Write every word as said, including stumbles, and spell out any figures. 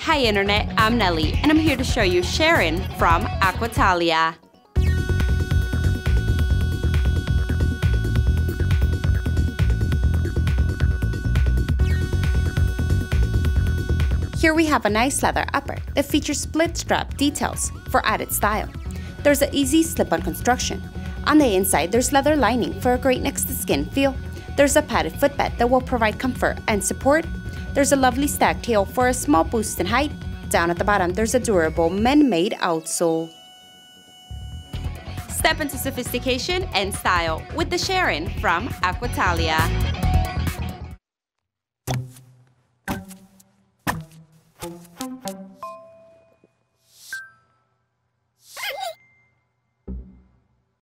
Hi Internet, I'm Nelly and I'm here to show you Sharon from Aquatalia. Here we have a nice leather upper that features split strap details for added style. There's an easy slip-on construction. On the inside, there's leather lining for a great next-to-skin feel. There's a padded footbed that will provide comfort and support. There's a lovely stacked heel for a small boost in height. Down at the bottom, there's a durable man-made outsole. Step into sophistication and style with the Sharon from Aquatalia.